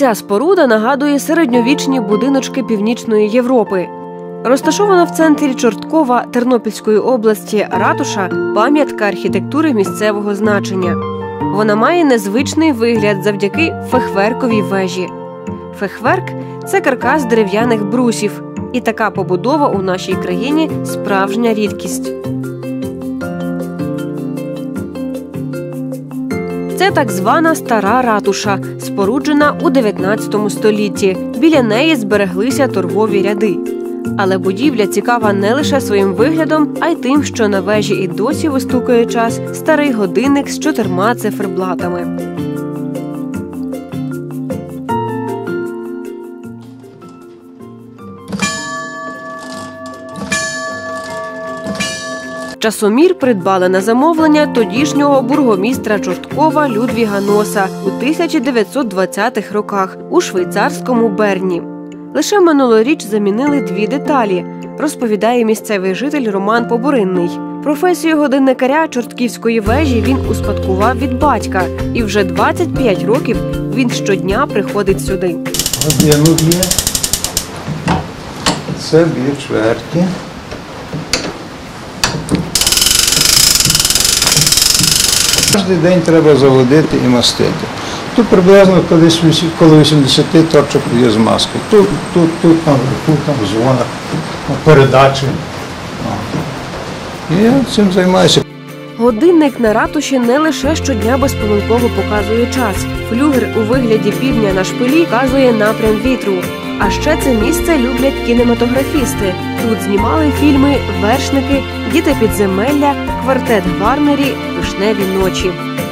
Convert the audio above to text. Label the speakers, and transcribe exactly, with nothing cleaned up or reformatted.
Speaker 1: Ця споруда нагадує середньовічні будиночки Північної Європи. Розташована в центрі Чорткова Тернопільської області ратуша – пам'ятка архітектури місцевого значення. Вона має незвичний вигляд завдяки фахверковій вежі. Фахверк – це каркас дерев'яних брусів. І така побудова у нашій країні – справжня рідкість. Це так звана стара ратуша, споруджена у дев'ятнадцятому столітті. Біля неї збереглися торгові ряди. Але будівля цікава не лише своїм виглядом, а й тим, що на вежі і досі вистукує час старий годинник з чотирма циферблатами. Часомір придбали на замовлення тодішнього бургомістра Чорткова Людвіга Носа у тисяча дев'ятсот двадцятих роках у швейцарському Берні. Лише минулоріч замінили дві деталі, розповідає місцевий житель Роман Побуринний. Професію годинникаря Чортківської вежі він успадкував від батька. І вже двадцять п'ять років він щодня приходить сюди.
Speaker 2: Годинник є. Це дві чверті. Кожен день треба заводити і мастити. Тут приблизно коло вісімдесят точок є з маски. Тут, тут, тут, там, тут, там, в дзвонах, передачі. І я цим займаюся.
Speaker 1: Годинник на ратуші не лише щодня безпомилково показує час. Флюгер у вигляді півдня на шпилі вказує напрям вітру. А ще це місце люблять кінематографісти. Тут знімали фільми «Вершники», «Діти підземелля», «Квартет Гварнері», «Вишневі ночі».